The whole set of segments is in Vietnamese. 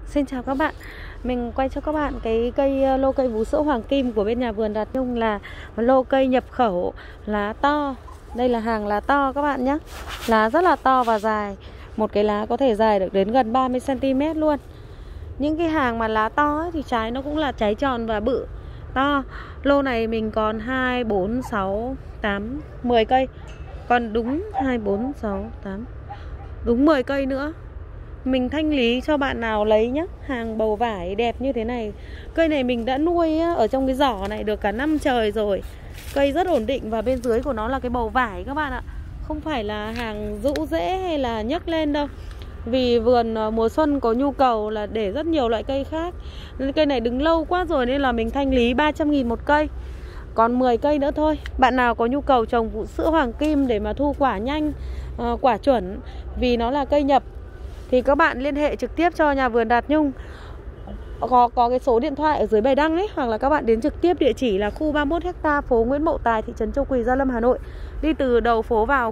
Xin chào các bạn. Mình quay cho các bạn cái cây lô cây vú sữa hoàng kim của bên nhà vườn Đạt Nhung, là lô cây nhập khẩu lá to. Đây là hàng lá to các bạn nhé. Lá rất là to và dài. Một cái lá có thể dài được đến gần 30 cm luôn. Những cái hàng mà lá to ấy, thì trái nó cũng là trái tròn và bự to. Lô này mình còn 2, 4, 6, 8, 10 cây. Còn đúng 2, 4, 6, 8, đúng 10 cây nữa. Mình thanh lý cho bạn nào lấy nhé. Hàng bầu vải đẹp như thế này. Cây này mình đã nuôi ở trong cái giỏ này được cả năm trời rồi. Cây rất ổn định và bên dưới của nó là cái bầu vải các bạn ạ. Không phải là hàng rũ rễ hay là nhấc lên đâu. Vì vườn mùa xuân có nhu cầu là để rất nhiều loại cây khác. Nên cây này đứng lâu quá rồi nên là mình thanh lý 300.000 một cây. Còn 10 cây nữa thôi. Bạn nào có nhu cầu trồng vú sữa hoàng kim để mà thu quả nhanh, quả chuẩn, vì nó là cây nhập, thì các bạn liên hệ trực tiếp cho nhà vườn Đạt Nhung. Có cái số điện thoại ở dưới bài đăng ấy. Hoặc là các bạn đến trực tiếp địa chỉ là khu 31 ha, phố Nguyễn Mậu Tài, thị trấn Châu Quỳ, Gia Lâm, Hà Nội. Đi từ đầu phố vào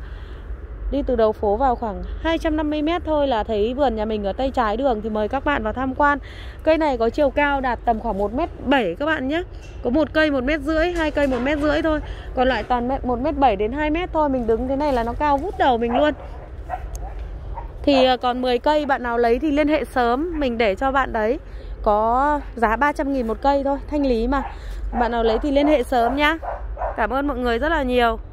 khoảng 250 m thôi là thấy vườn nhà mình ở tay trái đường. Thì mời các bạn vào tham quan. Cây này có chiều cao đạt tầm khoảng 1m7 các bạn nhé. Có một cây 1m50, hai cây 1m50 thôi. Còn lại toàn 1m7 đến 2m thôi. Mình đứng thế này là nó cao vút đầu mình luôn. Thì còn 10 cây, bạn nào lấy thì liên hệ sớm, mình để cho bạn đấy. Có giá 300.000 một cây thôi, thanh lý mà. Bạn nào lấy thì liên hệ sớm nhá. Cảm ơn mọi người rất là nhiều.